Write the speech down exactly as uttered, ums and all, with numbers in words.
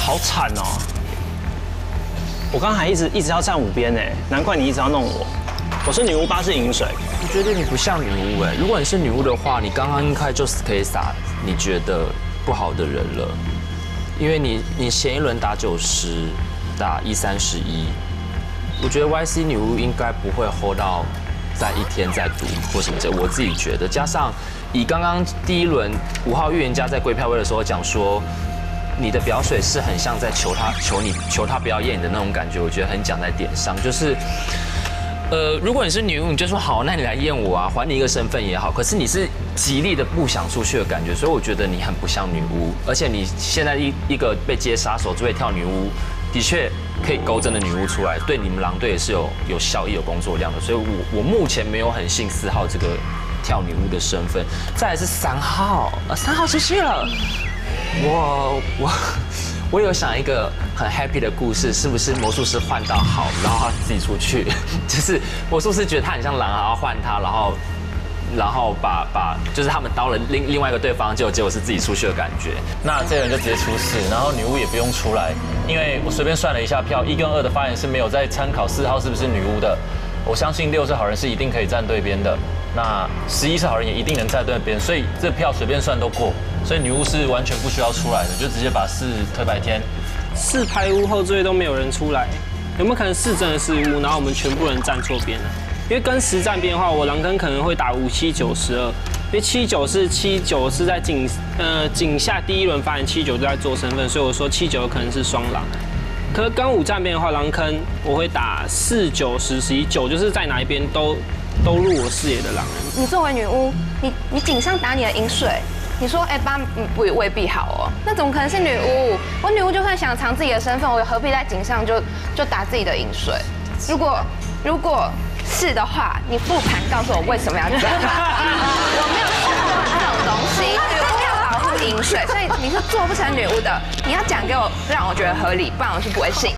好惨哦！我刚刚还一直一直要站五边呢，难怪你一直要弄我。我是女巫，八是饮水。 我觉得你不像女巫哎，如果你是女巫的话，你刚刚应该就是可以撒你觉得不好的人了，因为你你前一轮打九十，打一三十一，我觉得 Y C 女巫应该不会 hold 到在一天再赌或什么这，我自己觉得，加上以刚刚第一轮五号预言家在归票位的时候讲说，你的表水是很像在求他求你求他不要验你的那种感觉，我觉得很讲在点上，就是。呃，如果你是女巫，你就说好，那你来验我啊，还你一个身份也好。可是你是极力的不想出去的感觉，所以我觉得你很不像女巫，而且你现在一一个被接杀手，就会跳女巫，的确可以勾真的女巫出来，对你们狼队也是有有效益、有工作量的。所以我我目前没有很信四号这个跳女巫的身份。再来是三号，呃，三号出去了，我我。我有想一个很 happy 的故事，是不是魔术师换到好，然后他自己出去？就是魔术师觉得他很像狼，然后换他，然后然后把把就是他们刀了另另外一个对方，结果结果是自己出去的感觉。 那这人就直接出事，然后女巫也不用出来，因为我随便算了一下票，一跟二的发言是没有在参考四号是不是女巫的。我相信六是好人是一定可以站对边的，那十一是好人也一定能站对边，所以这票随便算都过。所以女巫是完全不需要出来的，就直接把四推白天。 四排巫后缀都没有人出来，有没有可能四真的是巫，然后我们全部人站错边了？因为跟十站边的话，我狼坑可能会打五七九十二，因为七九是七九是在井呃井下第一轮发言，七九就在做身份，所以我说七九有可能是双狼。可是跟五站边的话，狼坑我会打四九十十一九，就是在哪一边都都入我视野的狼人。 你作为女巫，你你井上打你的饮水。你说，哎，八不未必好哦，那怎么可能是女巫？我女巫就算想藏自己的身份，我何必在井上就就打自己的饮水？如果如果是的话，你复盘告诉我为什么要这样？我没有说过这种东西，女巫要保护饮水，所以你是做不成女巫的，你要讲给我，让我觉得合理，不然我是不会信。